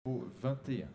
Au 21.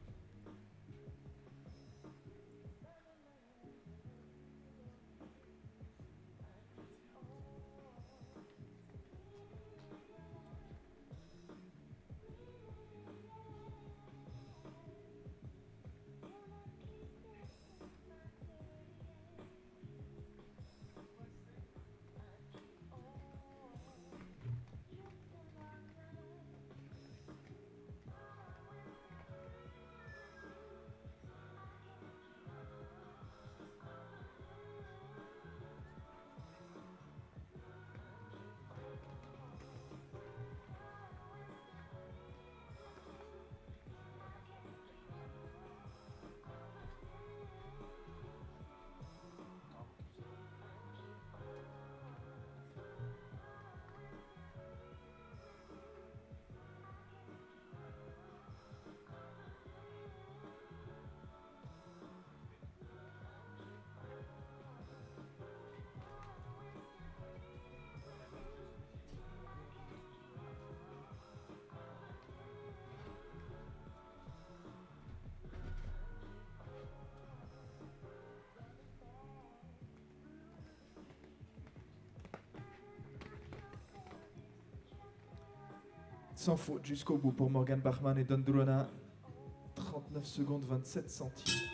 Sans faute jusqu'au bout pour Morgan Bachmann et Don Druana. 39 secondes 27 centimes.